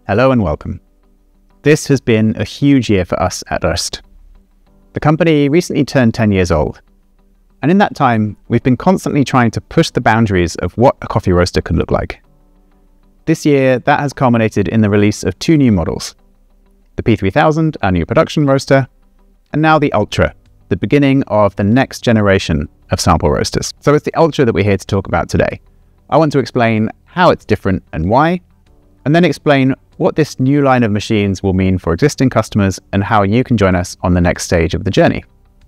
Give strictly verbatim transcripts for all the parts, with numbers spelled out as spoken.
Hello and welcome. This has been a huge year for us at ROEST. The company recently turned ten years old, and in that time, we've been constantly trying to push the boundaries of what a coffee roaster could look like. This year, that has culminated in the release of two new models, the P three thousand, our new production roaster, and now the Ultra, the beginning of the next generation of sample roasters. So it's the Ultra that we're here to talk about today. I want to explain how it's different and why, and then explain what this new line of machines will mean for existing customers and how you can join us on the next stage of the journey.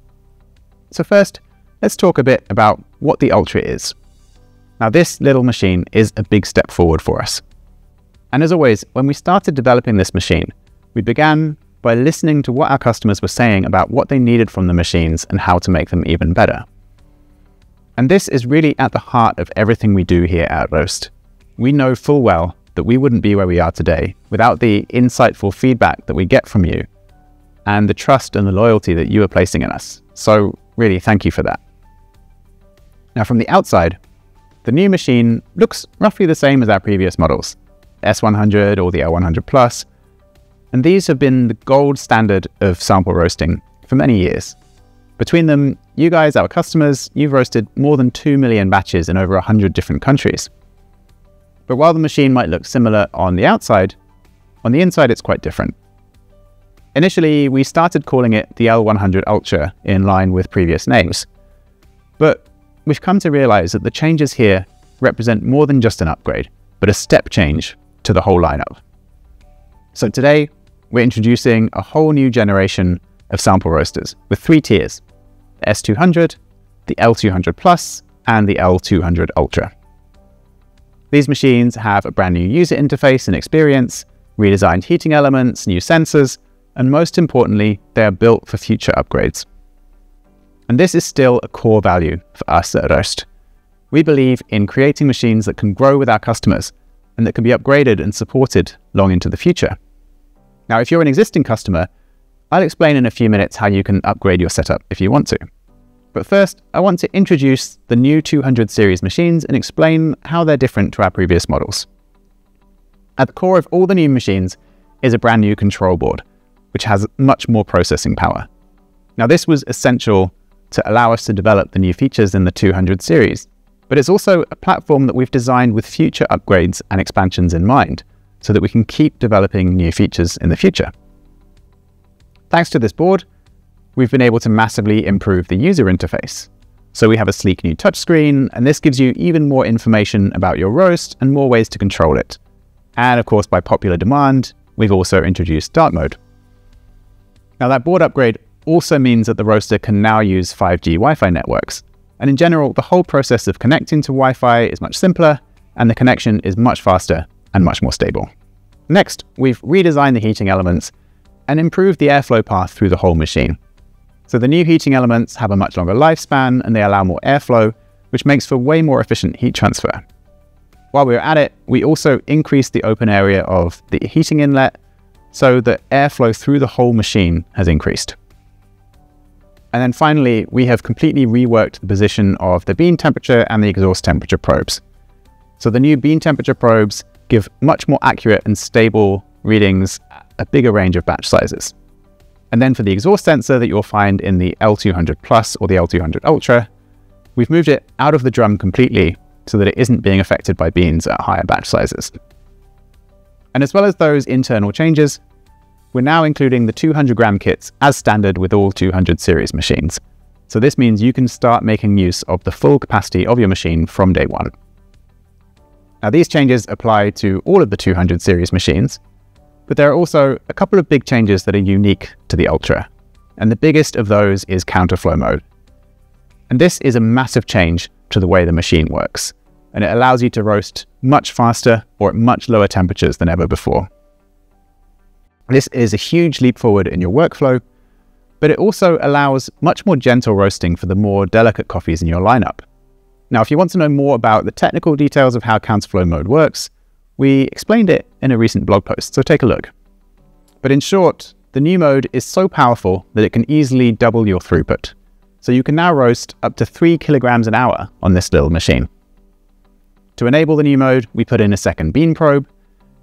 So first, let's talk a bit about what the Ultra is. Now, this little machine is a big step forward for us. And as always, when we started developing this machine, we began by listening to what our customers were saying about what they needed from the machines and how to make them even better. And this is really at the heart of everything we do here at ROEST. We know full well that we wouldn't be where we are today without the insightful feedback that we get from you and the trust and the loyalty that you are placing in us. So really, thank you for that. Now, from the outside, the new machine looks roughly the same as our previous models, S one hundred or the L one hundred Plus, and these have been the gold standard of sample roasting for many years. Between them, you guys, our customers, you've roasted more than two million batches in over one hundred different countries. But while the machine might look similar on the outside, on the inside it's quite different. Initially, we started calling it the L one hundred Ultra in line with previous names. But we've come to realize that the changes here represent more than just an upgrade, but a step change to the whole lineup. So today, we're introducing a whole new generation of sample roasters with three tiers, the S two hundred, the L two hundred Plus, and the L two hundred Ultra. These machines have a brand new user interface and experience, redesigned heating elements, new sensors, and most importantly, they are built for future upgrades. And this is still a core value for us at ROEST. We believe in creating machines that can grow with our customers and that can be upgraded and supported long into the future. Now, if you're an existing customer, I'll explain in a few minutes how you can upgrade your setup if you want to. But first, I want to introduce the new two hundred series machines and explain how they're different to our previous models. At the core of all the new machines is a brand new control board, which has much more processing power. Now, this was essential to allow us to develop the new features in the two hundred series, but it's also a platform that we've designed with future upgrades and expansions in mind, so that we can keep developing new features in the future. Thanks to this board, we've been able to massively improve the user interface. So we have a sleek new touchscreen, and this gives you even more information about your roast and more ways to control it. And of course, by popular demand, we've also introduced dark mode. Now, that board upgrade also means that the roaster can now use five G Wi-Fi networks. And in general, the whole process of connecting to Wi-Fi is much simpler, and the connection is much faster and much more stable. Next, we've redesigned the heating elements and improved the airflow path through the whole machine. So the new heating elements have a much longer lifespan and they allow more airflow, which makes for way more efficient heat transfer. While we were at it, we also increased the open area of the heating inlet so that airflow through the whole machine has increased. And then finally, we have completely reworked the position of the bean temperature and the exhaust temperature probes. So the new bean temperature probes give much more accurate and stable readings at a bigger range of batch sizes. And then for the exhaust sensor that you'll find in the L two hundred Plus or the L two hundred Ultra, we've moved it out of the drum completely so that it isn't being affected by beans at higher batch sizes. And as well as those internal changes, we're now including the two hundred gram kits as standard with all two hundred series machines. So this means you can start making use of the full capacity of your machine from day one. Now, these changes apply to all of the two hundred series machines, but there are also a couple of big changes that are unique to the Ultra. And the biggest of those is Counterflow mode. And this is a massive change to the way the machine works. And it allows you to roast much faster or at much lower temperatures than ever before. This is a huge leap forward in your workflow, but it also allows much more gentle roasting for the more delicate coffees in your lineup. Now, if you want to know more about the technical details of how Counterflow mode works, we explained it in a recent blog post, so take a look. But in short, the new mode is so powerful that it can easily double your throughput. So you can now roast up to three kilograms an hour on this little machine. To enable the new mode, we put in a second bean probe,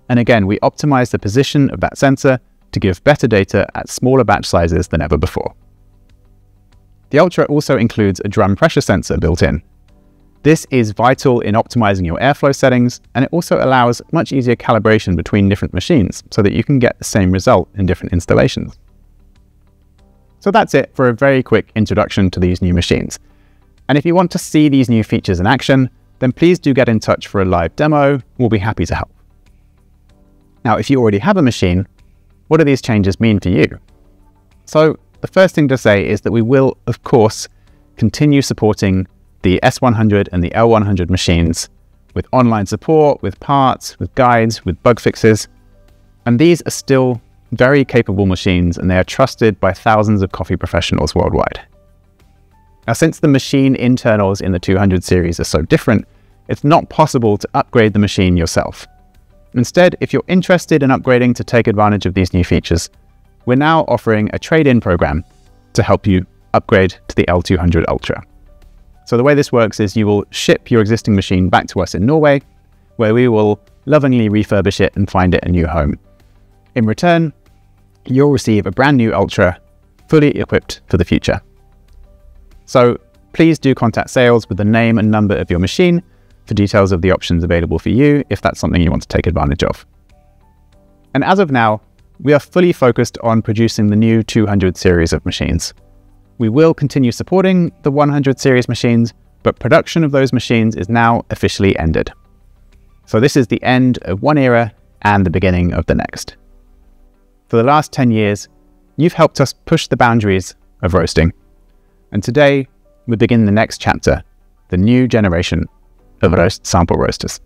And again, we optimize the position of that sensor to give better data at smaller batch sizes than ever before. The Ultra also includes a drum pressure sensor built in. This is vital in optimizing your airflow settings, and it also allows much easier calibration between different machines so that you can get the same result in different installations. So that's it for a very quick introduction to these new machines. And if you want to see these new features in action, then please do get in touch for a live demo. We'll be happy to help. Now, if you already have a machine, what do these changes mean for you? So the first thing to say is that we will, of course, continue supporting the S one hundred and the L one hundred machines with online support, with parts, with guides, with bug fixes. And these are still very capable machines, and they are trusted by thousands of coffee professionals worldwide. Now, since the machine internals in the two hundred series are so different, it's not possible to upgrade the machine yourself. Instead, if you're interested in upgrading to take advantage of these new features, we're now offering a trade-in program to help you upgrade to the L two hundred Ultra. So the way this works is you will ship your existing machine back to us in Norway, where we will lovingly refurbish it and find it a new home. In return, you'll receive a brand new Ultra, fully equipped for the future. So please do contact sales with the name and number of your machine for details of the options available for you if that's something you want to take advantage of. And as of now, we are fully focused on producing the new two hundred series of machines. We will continue supporting the one hundred series machines, but production of those machines is now officially ended. So this is the end of one era and the beginning of the next. For the last ten years, you've helped us push the boundaries of roasting. And today, we begin the next chapter, the new generation of ROEST sample roasters.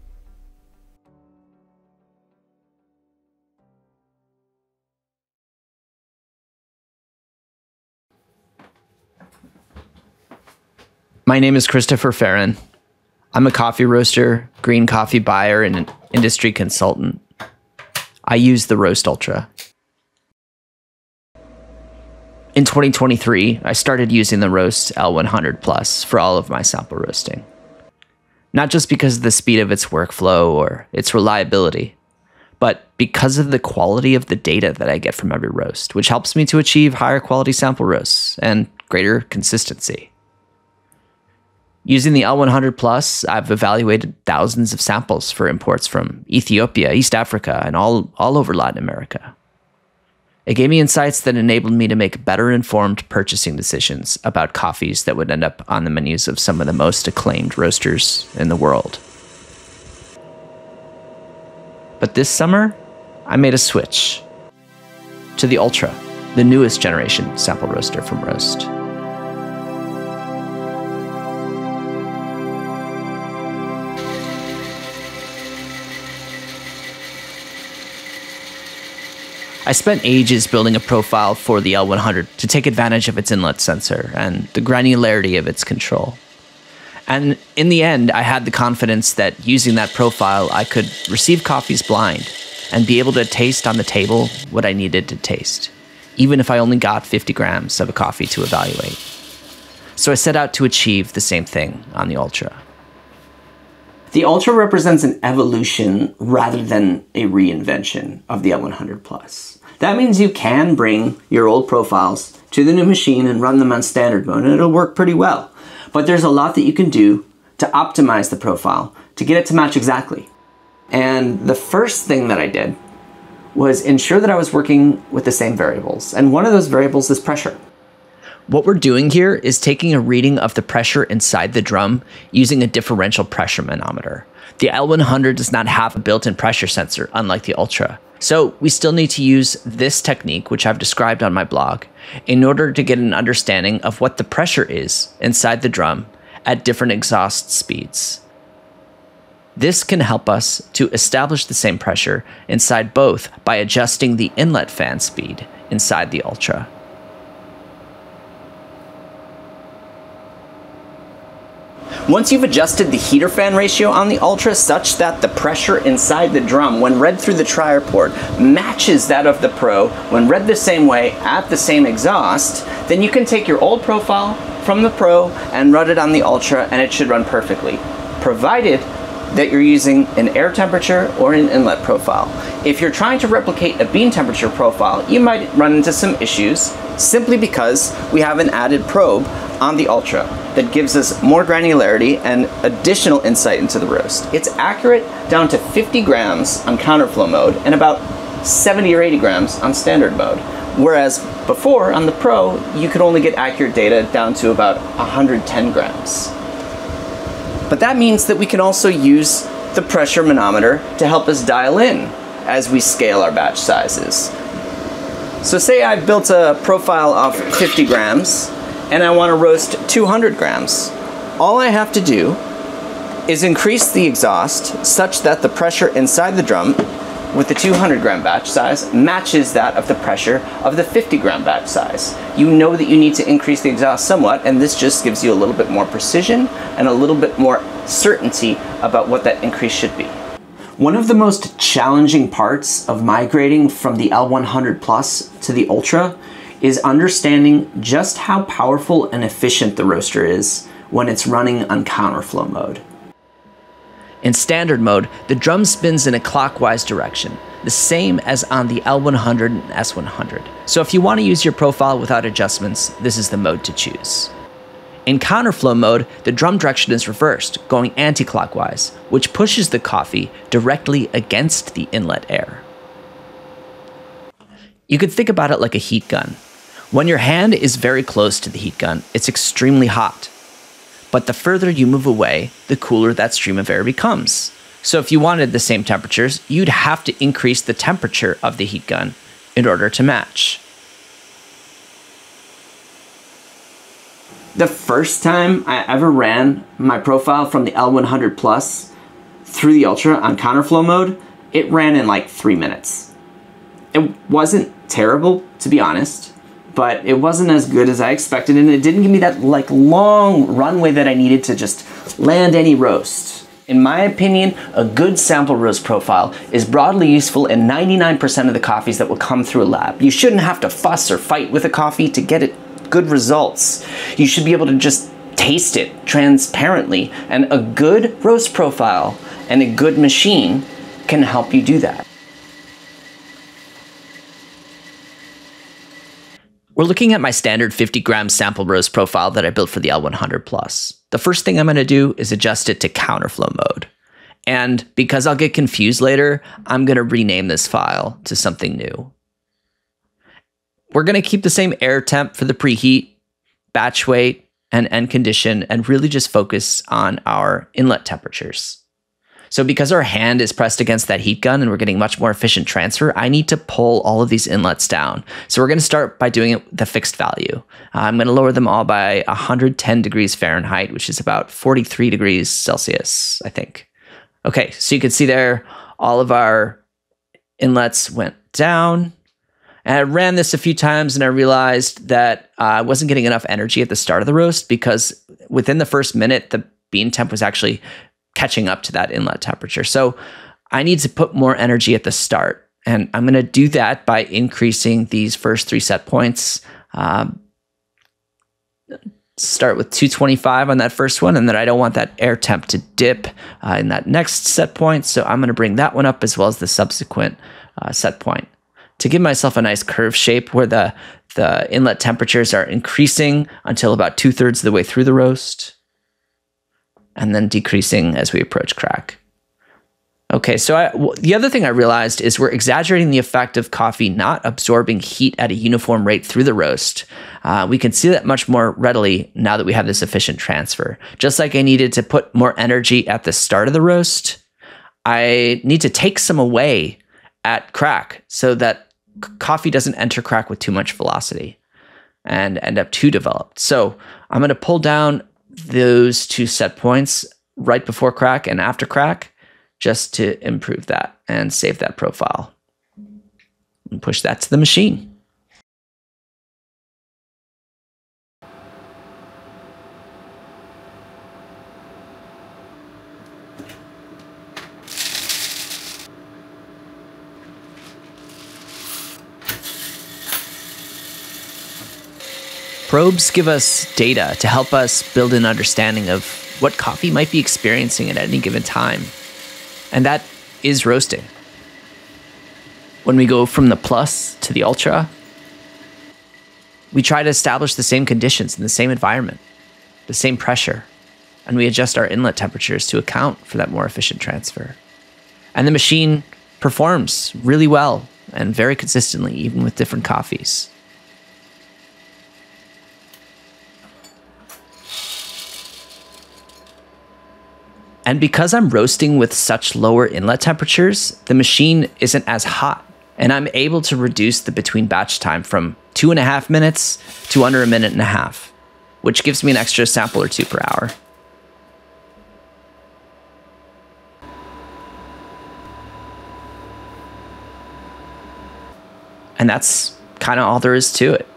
My name is Christopher Feran. I'm a coffee roaster, green coffee buyer, and an industry consultant. I use the ROEST Ultra. In twenty twenty-three, I started using the ROEST L one hundred Plus for all of my sample roasting. Not just because of the speed of its workflow or its reliability, but because of the quality of the data that I get from every roast, which helps me to achieve higher quality sample roasts and greater consistency. Using the L one hundred Plus, I've evaluated thousands of samples for imports from Ethiopia, East Africa, and all, all over Latin America. It gave me insights that enabled me to make better informed purchasing decisions about coffees that would end up on the menus of some of the most acclaimed roasters in the world. But this summer, I made a switch to the Ultra, the newest generation sample roaster from ROEST. I spent ages building a profile for the L one hundred to take advantage of its inlet sensor and the granularity of its control. And in the end, I had the confidence that using that profile, I could receive coffees blind and be able to taste on the table what I needed to taste, even if I only got fifty grams of a coffee to evaluate. So I set out to achieve the same thing on the Ultra. The Ultra represents an evolution rather than a reinvention of the L one hundred Plus. That means you can bring your old profiles to the new machine and run them on standard mode, and it'll work pretty well. But there's a lot that you can do to optimize the profile to get it to match exactly. And the first thing that I did was ensure that I was working with the same variables. And one of those variables is pressure. What we're doing here is taking a reading of the pressure inside the drum using a differential pressure manometer. The L one hundred does not have a built-in pressure sensor, unlike the Ultra. So we still need to use this technique, which I've described on my blog, in order to get an understanding of what the pressure is inside the drum at different exhaust speeds. This can help us to establish the same pressure inside both by adjusting the inlet fan speed inside the Ultra. Once you've adjusted the heater fan ratio on the Ultra such that the pressure inside the drum when read through the trier port matches that of the Pro when read the same way at the same exhaust, then you can take your old profile from the Pro and run it on the Ultra and it should run perfectly, provided that you're using an air temperature or an inlet profile. If you're trying to replicate a bean temperature profile, you might run into some issues simply because we have an added probe on the Ultra that gives us more granularity and additional insight into the roast. It's accurate down to fifty grams on counterflow mode and about seventy or eighty grams on standard mode. Whereas before, on the Pro, you could only get accurate data down to about one hundred ten grams. But that means that we can also use the pressure manometer to help us dial in as we scale our batch sizes. So say I've built a profile of fifty grams and I want to roast two hundred grams. All I have to do is increase the exhaust such that the pressure inside the drum with the two hundred gram batch size matches that of the pressure of the fifty gram batch size. You know that you need to increase the exhaust somewhat, and this just gives you a little bit more precision and a little bit more certainty about what that increase should be. One of the most challenging parts of migrating from the L one hundred Plus to the Ultra is understanding just how powerful and efficient the roaster is when it's running on counterflow mode. In standard mode, the drum spins in a clockwise direction, the same as on the L one hundred and S one hundred. So if you want to use your profile without adjustments, this is the mode to choose. In counterflow mode, the drum direction is reversed, going anti-clockwise, which pushes the coffee directly against the inlet air. You could think about it like a heat gun. When your hand is very close to the heat gun, it's extremely hot. But the further you move away, the cooler that stream of air becomes. So if you wanted the same temperatures, you'd have to increase the temperature of the heat gun in order to match. The first time I ever ran my profile from the L one hundred Plus through the Ultra on counterflow mode, it ran in like three minutes. It wasn't terrible, to be honest, but it wasn't as good as I expected, and it didn't give me that like long runway that I needed to just land any roast. In my opinion, a good sample roast profile is broadly useful in ninety-nine percent of the coffees that will come through a lab. You shouldn't have to fuss or fight with a coffee to get it good results. You should be able to just taste it transparently, and a good roast profile and a good machine can help you do that. We're looking at my standard fifty gram sample roast profile that I built for the L one hundred Plus. The first thing I'm going to do is adjust it to counterflow mode. And because I'll get confused later, I'm going to rename this file to something new. We're going to keep the same air temp for the preheat, batch weight, and end condition, and really just focus on our inlet temperatures. So because our hand is pressed against that heat gun and we're getting much more efficient transfer, I need to pull all of these inlets down. So we're going to start by doing it with the fixed value. Uh, I'm going to lower them all by one hundred ten degrees Fahrenheit, which is about forty-three degrees Celsius, I think. Okay, so you can see there, all of our inlets went down. And I ran this a few times and I realized that uh, I wasn't getting enough energy at the start of the roast because within the first minute, the bean temp was actually catching up to that inlet temperature. So I need to put more energy at the start. And I'm going to do that by increasing these first three set points. Um, start with two twenty-five on that first one, and then I don't want that air temp to dip uh, in that next set point. So I'm going to bring that one up as well as the subsequent uh, set point to give myself a nice curve shape where the, the inlet temperatures are increasing until about two thirds of the way through the roast, and then decreasing as we approach crack. Okay, so I, w the other thing I realized is we're exaggerating the effect of coffee not absorbing heat at a uniform rate through the roast. Uh, we can see that much more readily now that we have this efficient transfer. Just like I needed to put more energy at the start of the roast, I need to take some away at crack so that coffee doesn't enter crack with too much velocity and end up too developed. So I'm going to pull down those two set points right before crack and after crack just to improve that and save that profile and push that to the machine. Probes give us data to help us build an understanding of what coffee might be experiencing at any given time. And that is roasting. When we go from the Plus to the Ultra, we try to establish the same conditions in the same environment, the same pressure, and we adjust our inlet temperatures to account for that more efficient transfer. And the machine performs really well and very consistently, even with different coffees. And because I'm roasting with such lower inlet temperatures, the machine isn't as hot, and I'm able to reduce the between batch time from two and a half minutes to under a minute and a half, which gives me an extra sample or two per hour. And that's kind of all there is to it.